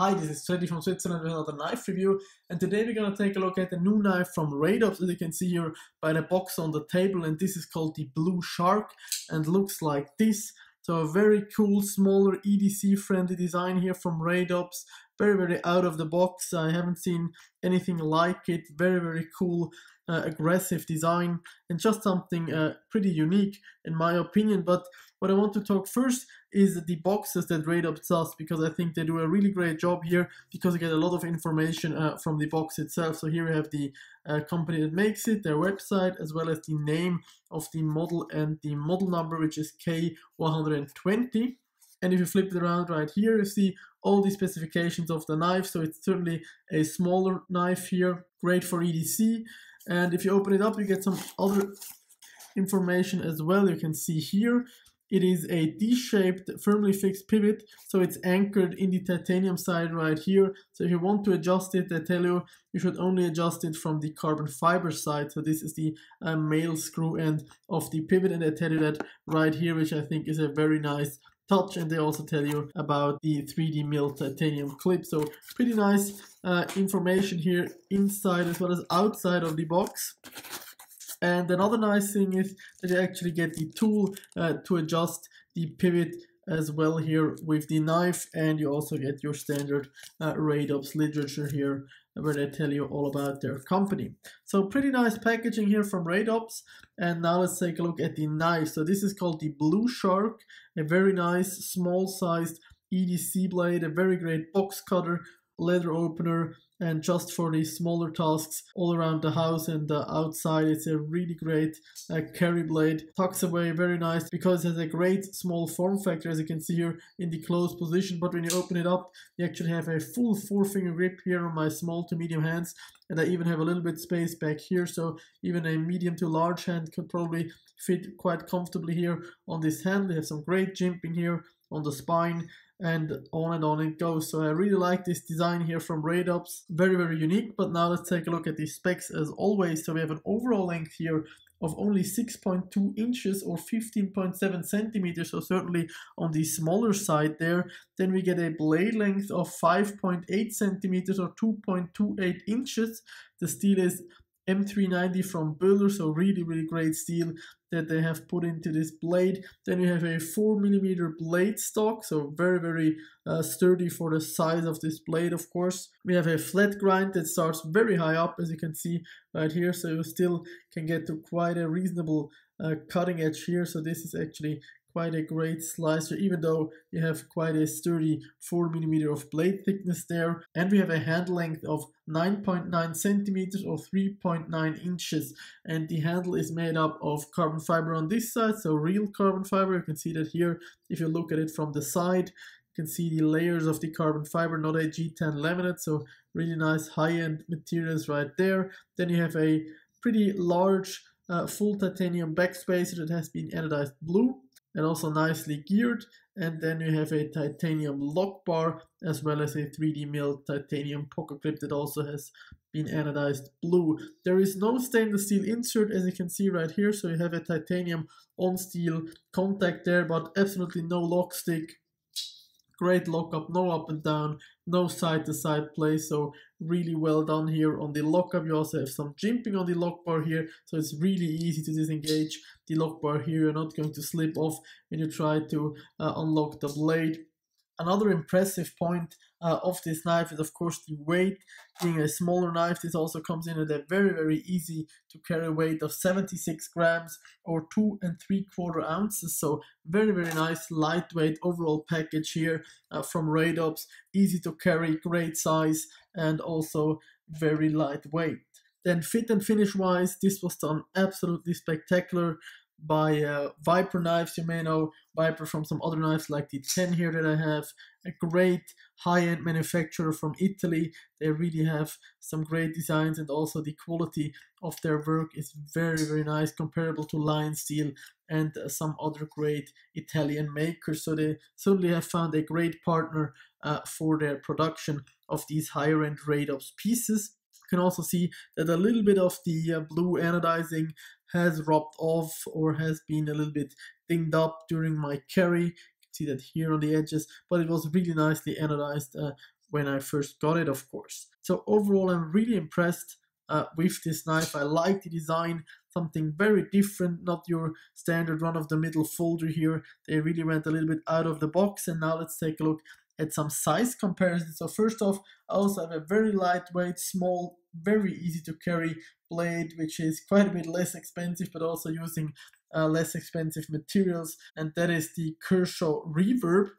Hi, this is Freddy from Switzerland with another knife review, and today we're going to take a look at a new knife from RaidOps, as you can see here by the box on the table, and this is called the Blue Shark and looks like this. So a very cool, smaller, EDC friendly design here from RaidOps. Very out of the box. I haven't seen anything like it. Very cool, aggressive design, and just something pretty unique in my opinion. But what I want to talk first is the boxes that RaidOps does, because I think they do a really great job here, because you get a lot of information from the box itself. So here we have the company that makes it, their website, as well as the name of the model and the model number, which is K120. And if you flip it around right here, you see all the specifications of the knife. So it's certainly a smaller knife here, great for EDC. And if you open it up, you get some other information as well. You can see here, it is a D-shaped, firmly fixed pivot. So it's anchored in the titanium side right here. So if you want to adjust it, they tell you you should only adjust it from the carbon fiber side. So this is the male screw end of the pivot. And they tell you that right here, which I think is a very nice touch. And they also tell you about the 3D mill titanium clip. So pretty nice information here inside as well as outside of the box. And another nice thing is that you actually get the tool to adjust the pivot as well here with the knife, and you also get your standard RaidOps literature here where they tell you all about their company. So pretty nice packaging here from RaidOps. And now let's take a look at the knife. So this is called the Blue Shark, a very nice small sized EDC blade, a very great box cutter, leather opener, and just for these smaller tasks all around the house and outside. It's a really great carry blade. Tucks away very nice because it has a great small form factor, as you can see here in the closed position. But when you open it up, you actually have a full 4-finger grip here on my small to medium hands, and I even have a little bit space back here, so even a medium to large hand could probably fit quite comfortably here on this hand. They have some great jimping here on the spine, and on it goes. So I really like this design here from RaidOps. Very unique. But now let's take a look at the specs as always. So we have an overall length here of only 6.2 inches or 15.7 centimeters, so certainly on the smaller side there. Then we get a blade length of 5.8 centimeters or 2.28 inches. The steel is M390 from Böhler, so really great steel that they have put into this blade. Then we have a 4mm blade stock, so very sturdy for the size of this blade, of course. We have a flat grind that starts very high up, as you can see right here, so you still can get to quite a reasonable cutting edge here. So this is actually quite a great slicer, even though you have quite a sturdy 4mm of blade thickness there. And we have a handle length of 9.9 centimeters or 3.9 inches. And the handle is made up of carbon fiber on this side, so real carbon fiber. You can see that here if you look at it from the side. You can see the layers of the carbon fiber, not a G10 laminate, so really nice high-end materials right there. Then you have a pretty large full titanium backspacer that has been anodized blue and also nicely geared. And then you have a titanium lock bar as well as a 3D milled titanium pocket clip that also has been anodized blue. There is no stainless steel insert, as you can see right here, so you have a titanium on steel contact there, but absolutely no lock stick. Great lockup, no up and down, no side to side play, so really well done here on the lockup. You also have some jimping on the lock bar here, so it's really easy to disengage the lock bar here. You're not going to slip off when you try to unlock the blade. Another impressive point of this knife is, of course, the weight. Being a smaller knife, this also comes in at a very easy to carry weight of 76 grams or 2 3/4 ounces. So very nice lightweight overall package here from RaidOps. Easy to carry, great size, and also very lightweight. Then fit and finish wise, this was done absolutely spectacular by Viper knives. You may know Viper from some other knives like the 10 here that I have. A great high-end manufacturer from Italy. They really have some great designs, and also the quality of their work is very nice, comparable to Lion Steel and some other great Italian makers. So they certainly have found a great partner for their production of these higher-end RaidOps pieces. You can also see that a little bit of the blue anodizing has rubbed off or has been a little bit dinged up during my carry. You can see that here on the edges, but it was really nicely anodized when I first got it, of course. So overall, I'm really impressed with this knife. I like the design, something very different, not your standard run-of-the-middle folder here. They really went a little bit out of the box. And now let's take a look at some size comparisons. So first off, I also have a very lightweight, small, very easy to carry blade, which is quite a bit less expensive, but also using less expensive materials, and that is the Kershaw Reverb,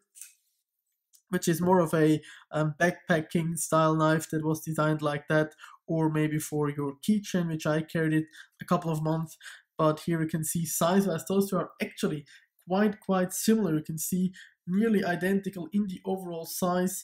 which is more of a backpacking style knife that was designed like that, or maybe for your keychain, which I carried it a couple of months. But here you can see size-wise, those two are actually quite similar. You can see nearly identical in the overall size.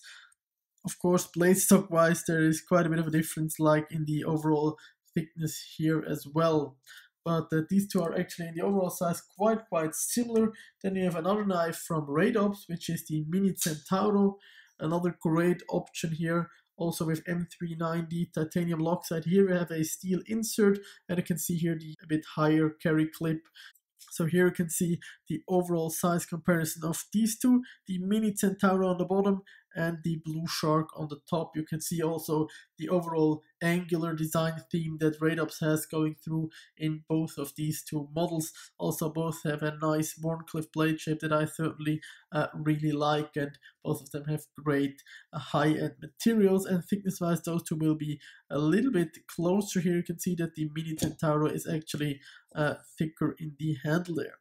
Of course, blade stock wise, there is quite a bit of a difference, like in the overall thickness here as well. But these two are actually in the overall size quite similar. Then you have another knife from RaidOps, which is the Mini Centauro. Another great option here, also with M390 titanium Loctite. Here we have a steel insert, and you can see here the a bit higher carry clip. So here you can see the overall size comparison of these two, the Mini Centauro on the bottom and the Blue Shark on the top. You can see also the overall angular design theme that RaidOps has going through in both of these two models. Also both have a nice Wharncliffe blade shape that I certainly really like, and both of them have great high-end materials, and thickness-wise those two will be a little bit closer. Here you can see that the Mini Centauro is actually thicker in the handle there.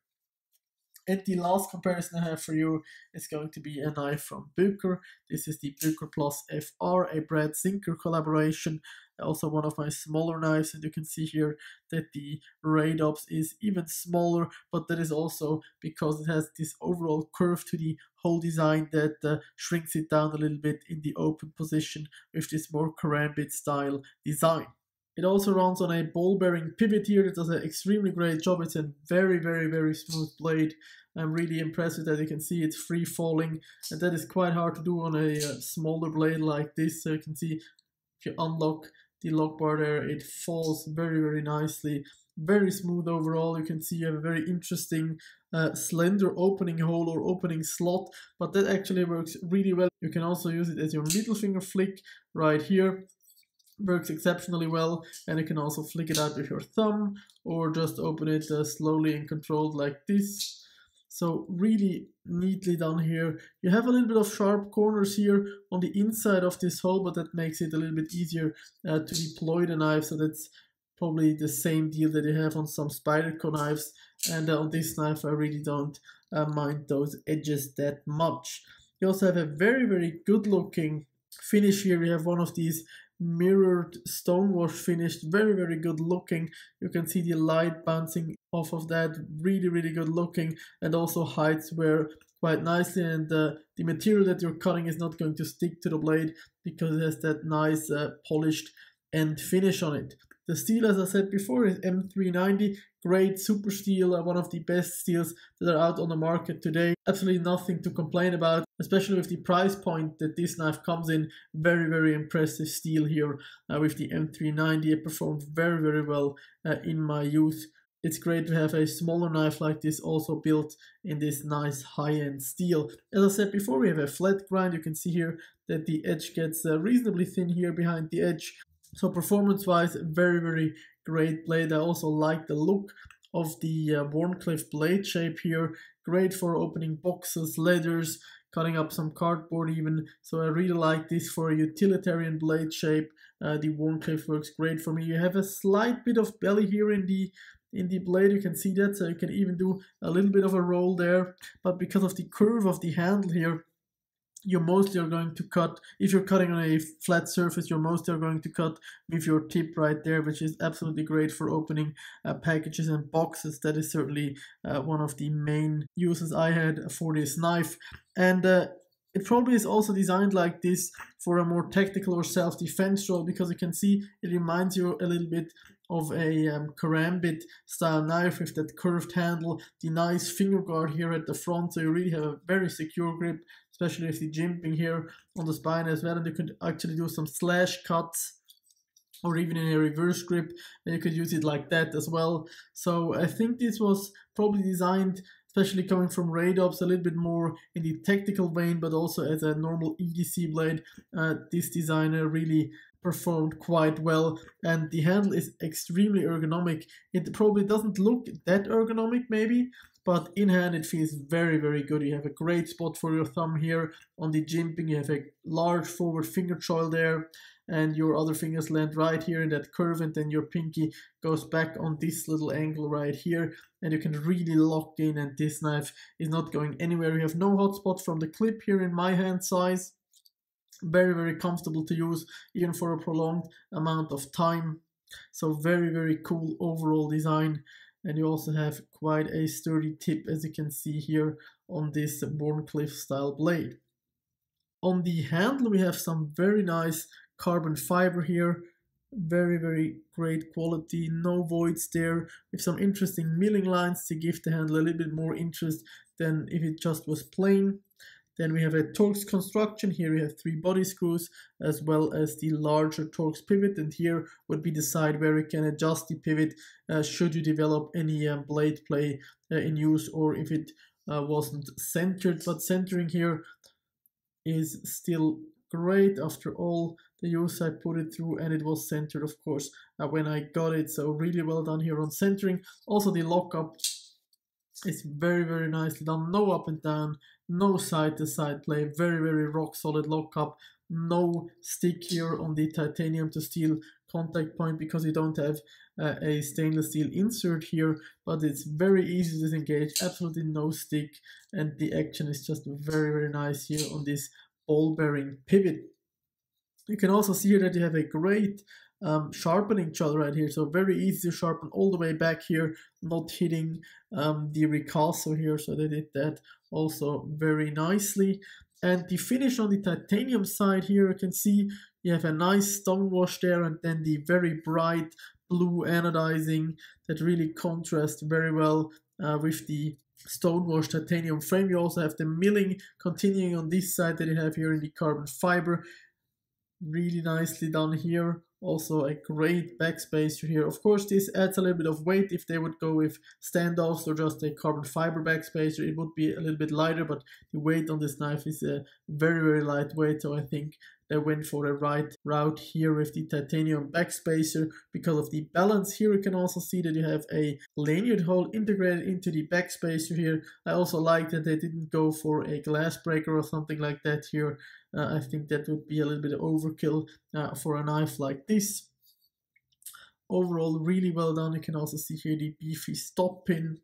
And the last comparison I have for you is going to be a knife from Böker. This is the Böker Plus FR, a Brad Zinker collaboration. Also one of my smaller knives, and you can see here that the RaidOps is even smaller, but that is also because it has this overall curve to the whole design that shrinks it down a little bit in the open position with this more karambit style design. It also runs on a ball bearing pivot here that does an extremely great job. It's a very smooth blade. I'm really impressed with that. You can see it's free falling, and that is quite hard to do on a smaller blade like this. So you can see if you unlock the lock bar there, it falls very nicely. Very smooth overall. You can see you have a very interesting slender opening hole or opening slot, but that actually works really well. You can also use it as your middle finger flick right here. Works exceptionally well, and you can also flick it out with your thumb or just open it slowly and controlled like this. So really neatly done here. You have a little bit of sharp corners here on the inside of this hole, but that makes it a little bit easier to deploy the knife. So that's probably the same deal that you have on some Spyderco knives, and on this knife I really don't mind those edges that much. You also have a very good looking finish here. We have one of these mirrored stonewash finished, very good looking. You can see the light bouncing off of that, really good looking, and also hides wear quite nicely, and the material that you're cutting is not going to stick to the blade because it has that nice polished end finish on it. The steel, as I said before, is M390, great super steel, one of the best steels that are out on the market today. Absolutely nothing to complain about, especially with the price point that this knife comes in. Very impressive steel here with the M390. It performed very well in my youth. It's great to have a smaller knife like this also built in this nice high-end steel. As I said before, we have a flat grind. You can see here that the edge gets reasonably thin here behind the edge. So performance-wise, very great blade. I also like the look of the Wharncliffe blade shape here. Great for opening boxes, leathers, cutting up some cardboard even. So I really like this for a utilitarian blade shape. The Wharncliffe works great for me. You have a slight bit of belly here in the blade, you can see that, so you can even do a little bit of a roll there. But because of the curve of the handle here, you mostly are going to cut, if you're cutting on a flat surface, you're mostly are going to cut with your tip right there, which is absolutely great for opening packages and boxes. That is certainly one of the main uses I had for this knife. And it probably is also designed like this for a more tactical or self-defense role, because you can see it reminds you a little bit of a karambit style knife with that curved handle, the nice finger guard here at the front, so you really have a very secure grip, especially with the jimping here on the spine as well. And you could actually do some slash cuts, or even in a reverse grip, and you could use it like that as well. So I think this was probably designed especially coming from RaidOps, a little bit more in the technical vein, but also as a normal EDC blade. This designer really performed quite well, and the handle is extremely ergonomic. It probably doesn't look that ergonomic maybe, but in hand it feels very, very good. You have a great spot for your thumb here on the jimping. You have a large forward finger choil there, and your other fingers land right here in that curve, and then your pinky goes back on this little angle right here, and you can really lock in, and this knife is not going anywhere. You have no hotspot from the clip here in my hand size. Very, very comfortable to use even for a prolonged amount of time. So very, very cool overall design. And you also have quite a sturdy tip, as you can see here on this Wharncliffe style blade. On the handle we have some very nice carbon fiber here, very, very great quality, no voids there, with some interesting milling lines to give the handle a little bit more interest than if it just was plain. Then we have a Torx construction. Here we have 3 body screws as well as the larger Torx pivot, and here would be the side where you can adjust the pivot should you develop any blade play in use, or if it wasn't centered. But centering here is still great after all the use I put it through, and it was centered of course when I got it, so really well done here on centering. Also the lockup is very, very nicely done, no up and down, no side to side play, very, very rock solid lockup, no stick here on the titanium to steel contact point because you don't have a stainless steel insert here, but it's very easy to disengage, absolutely no stick, and the action is just very, very nice here on this ball bearing pivot. You can also see here that you have a great sharpening choil right here, so very easy to sharpen all the way back here, not hitting the ricasso here, so they did that also very nicely. And the finish on the titanium side here, you can see you have a nice stone wash there, and then the very bright blue anodizing that really contrasts very well with the stone wash titanium frame. You also have the milling continuing on this side that you have here in the carbon fiber, really nicely done here. Also a great backspacer here. Of course this adds a little bit of weight. If they would go with standoffs or just a carbon fiber backspacer, it would be a little bit lighter, but the weight on this knife is very, very lightweight, so I think they went for the right route here with the titanium backspacer because of the balance. Here you can also see that you have a lanyard hole integrated into the backspacer here. I also like that they didn't go for a glass breaker or something like that here. I think that would be a little bit of overkill for a knife like this. Overall, really well done. You can also see here the beefy stop pin.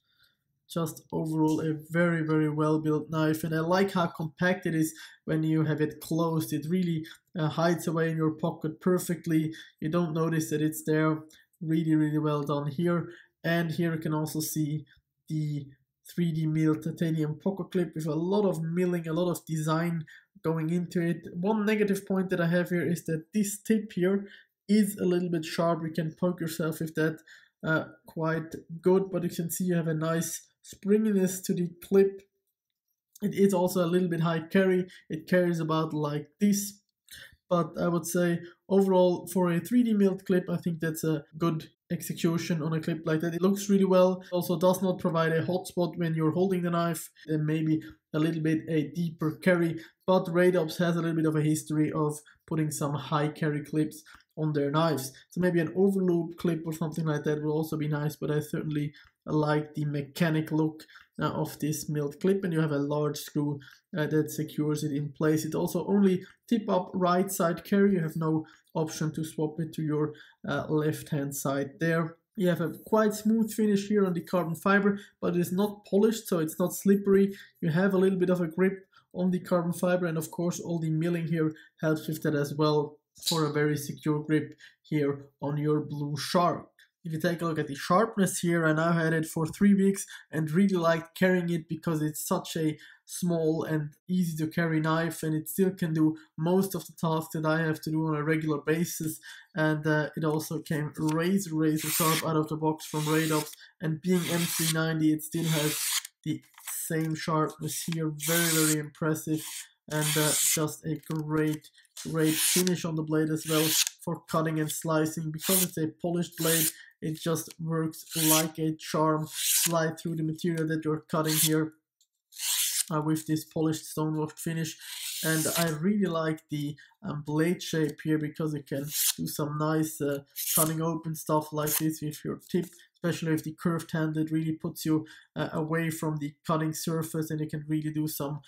Just overall a very, very well built knife, and I like how compact it is when you have it closed. It really hides away in your pocket perfectly. You don't notice that it's there. Really, really well done here. And here you can also see the 3D milled titanium pocket clip with a lot of milling, a lot of design going into it. One negative point that I have here is that this tip here is a little bit sharp. You can poke yourself with that quite good, but you can see you have a nice springiness to the clip. It is also a little bit high carry. It carries about like this, but I would say overall for a 3D milled clip, I think that's a good execution on a clip like that. It looks really well. Also does not provide a hotspot when you're holding the knife, and maybe a little bit a deeper carry, but RaidOps has a little bit of a history of putting some high carry clips on their knives. So maybe an overloop clip or something like that will also be nice, but I certainly like the mechanic look of this milled clip, and you have a large screw that secures it in place. It also only tip up right side carry. You have no option to swap it to your left hand side there. You have a quite smooth finish here on the carbon fiber, but it is not polished, so it's not slippery. You have a little bit of a grip on the carbon fiber, and of course all the milling here helps with that as well for a very secure grip here on your blue shark. If you take a look at the sharpness here, I now had it for 3 weeks and really liked carrying it because it's such a small and easy to carry knife, and it still can do most of the tasks that I have to do on a regular basis. And it also came razor sharp out of the box from RaidOps, and being M390 it still has the same sharpness here. Very, very impressive, and just a great finish on the blade as well for cutting and slicing. Because it's a polished blade, It just works like a charm. Slide through the material that you're cutting here with this polished stonework finish. And I really like the blade shape here, because you can do some nice cutting open stuff like this with your tip, especially with the curved hand. It really puts you away from the cutting surface, and you can really do some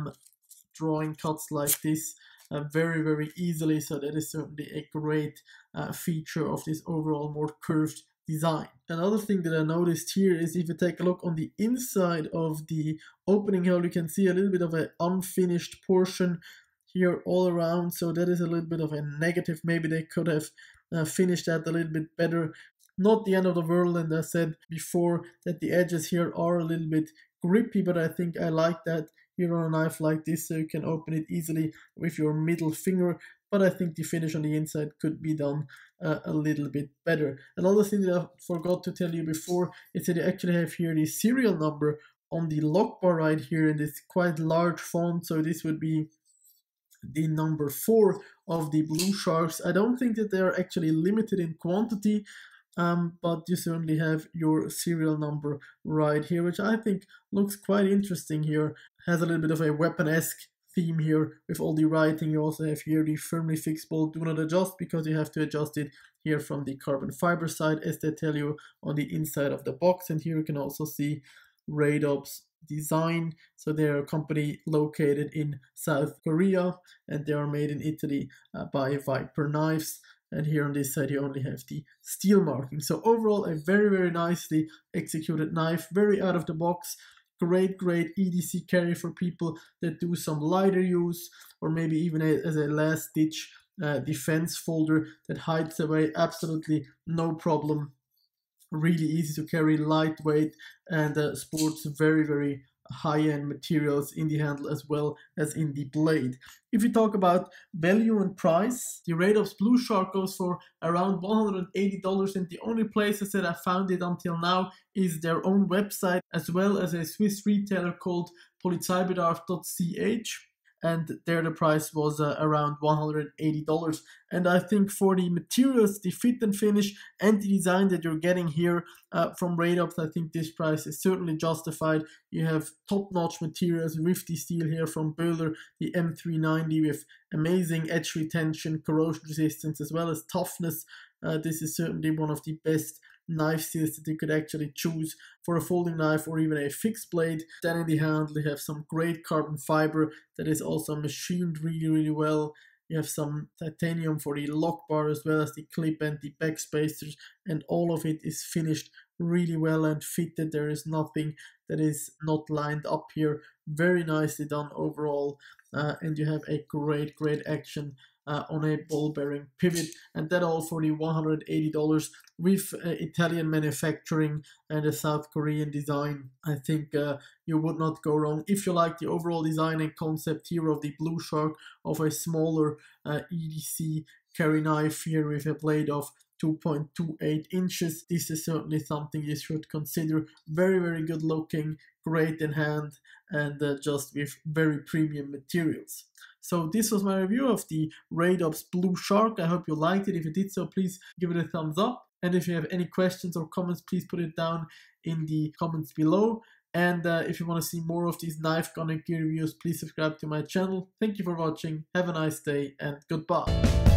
drawing cuts like this very, very easily. So that is certainly a great feature of this overall more curved design. Another thing that I noticed here is, if you take a look on the inside of the opening hole, you can see a little bit of an unfinished portion here all around. So that is a little bit of a negative. Maybe they could have finished that a little bit better. Not the end of the world, and I said before that the edges here are a little bit grippy, but I think I like that here on a knife like this, so you can open it easily with your middle finger. But I think the finish on the inside could be done a little bit better. Another thing that I forgot to tell you before is that you actually have here the serial number on the lock bar right here in this quite large font. So this would be the number 4 of the blue sharks. I don't think that they are actually limited in quantity, but you certainly have your serial number right here, which I think looks quite interesting here. Has a little bit of a weapon-esque theme here with all the writing. You also have here the firmly fixed bolt, do not adjust, because you have to adjust it here from the carbon fiber side, as they tell you on the inside of the box. And here you can also see RaidOps design. So they are a company located in South Korea, and they are made in Italy by Viper Knives. And here on this side you only have the steel marking. So overall, a very, very nicely executed knife, very out of the box. Great EDC carry for people that do some lighter use, or maybe even as a last ditch defense folder that hides away. Absolutely no problem. Really easy to carry, lightweight, and sports very, very high-end materials in the handle as well as in the blade. If you talk about value and price, the RaidOps Blue Shark goes for around $180, and the only places that I found it until now is their own website, as well as a Swiss retailer called polizeibedarf.ch. And there the price was around $180. And I think for the materials, the fit and finish, and the design that you're getting here from RaidOps, I think this price is certainly justified. You have top-notch materials with the steel here from Böhler, the M390, with amazing edge retention, corrosion resistance, as well as toughness. This is certainly one of the best knife steels that you could actually choose for a folding knife or even a fixed blade. Then in the handle you have some great carbon fiber that is also machined really, really well. You have some titanium for the lock bar, as well as the clip and the backspacers, and all of it is finished really well and fitted. There is nothing that is not lined up here. Very nicely done overall, and you have a great action on a ball bearing pivot, and that all for the $180 with Italian manufacturing and a South Korean design. I think you would not go wrong if you like the overall design and concept here of the Blue Shark, of a smaller EDC carry knife here with a blade of 2.28 inches. This is certainly something you should consider. Very, very good looking, great in hand, and just with very premium materials. So this was my review of the RaidOps Blue Shark. I hope you liked it. If you did so, please give it a thumbs up. And if you have any questions or comments, please put it down in the comments below. And if you want to see more of these knife gun and gear reviews, please subscribe to my channel. Thank you for watching. Have a nice day and goodbye.